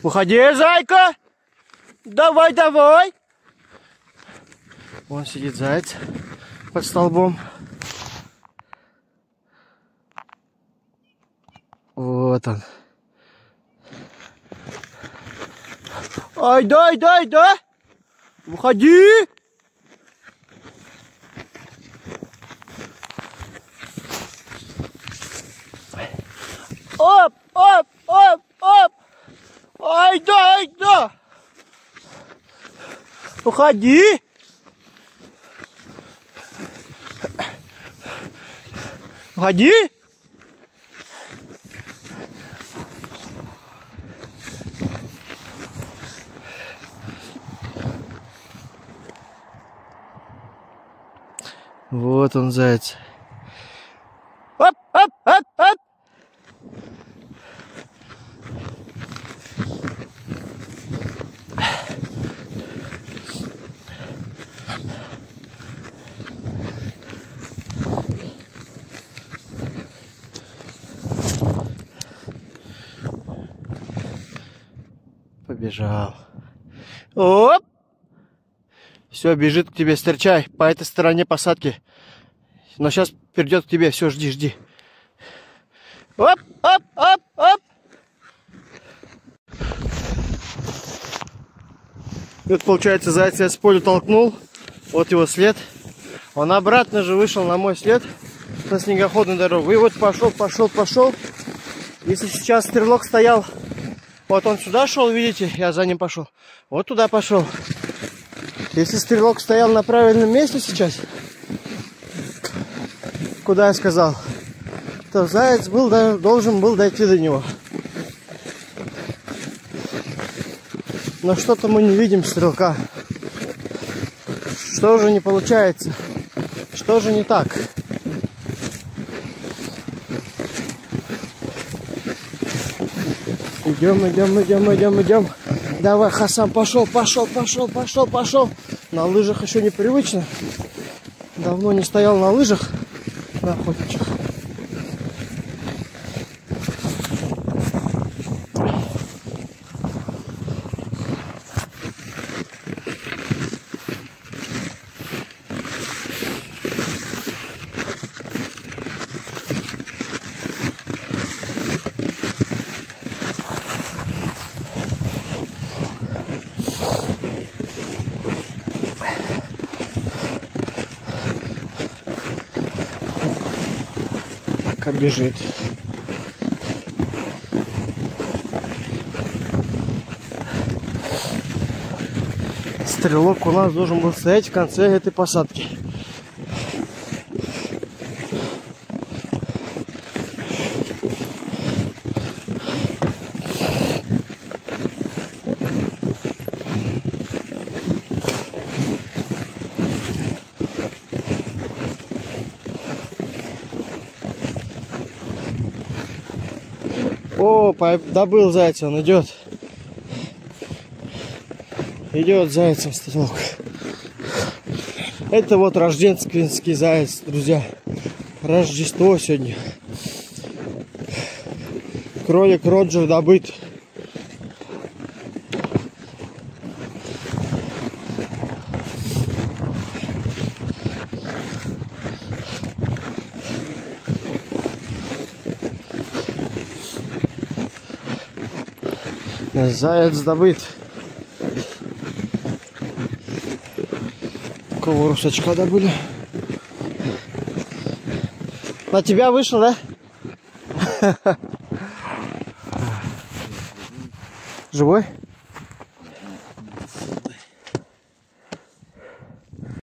Выходи, зайка! Давай, давай! Вон сидит заяц под столбом. Вот он. Ай, дай, дай, да? Выходи! Оп, оп, оп, оп! Ай, да, ай, да! Уходи! Уходи! Вот он, заяц. Оп, оп, оп, оп! Побежал. Оп! Все, бежит к тебе, стерчай по этой стороне посадки. Но сейчас придет к тебе. Все, жди, жди. Оп, оп, оп, оп. Вот получается, заяц я с поля толкнул. Вот его след. Он обратно же вышел на мой след на снегоходную дорогу. И вот пошел, пошел, пошел. Если сейчас стрелок стоял, вот он сюда шел, видите, я за ним пошел. Вот туда пошел. Если стрелок стоял на правильном месте сейчас, куда я сказал, то заяц должен был дойти до него. Но что-то мы не видим стрелка. Что же не получается? Что же не так? Идем, идем, идем, идем, идем. Давай, Хасан, пошел, пошел, пошел, пошел, пошел. На лыжах еще непривычно. Давно не стоял на лыжах, на охотничьих. Как бежит. Стрелок у нас должен был стоять в конце этой посадки. О, добыл зайца, он идет. Идет зайцем стрелок. Это вот рождественский заяц, друзья. Рождество сегодня. Кролик Роджер добыт. Заяц добыт. Такого русачка добыли. На тебя вышел, да? Живой?